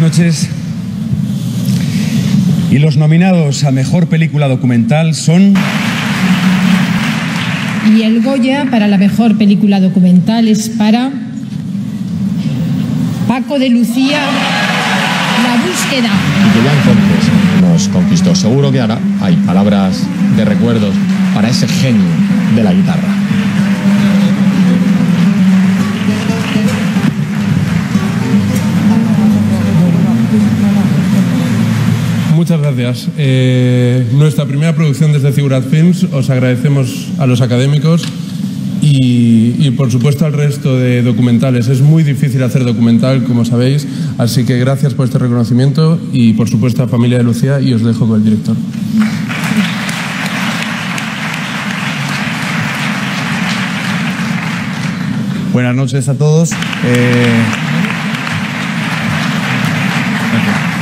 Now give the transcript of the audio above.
noches. Y los nominados a Mejor Película Documental son... Y el Goya para la Mejor Película Documental es para... Paco de Lucía, La Búsqueda. Y que ya entonces nos conquistó. Seguro que ahora hay palabras de recuerdos para ese genio de la guitarra. Muchas gracias. Nuestra primera producción desde Figurat Films, os agradecemos a los académicos y por supuesto al resto de documentales. Es muy difícil hacer documental, como sabéis, así que gracias por este reconocimiento y por supuesto a Familia de Lucía, y os dejo con el director. Buenas noches a todos.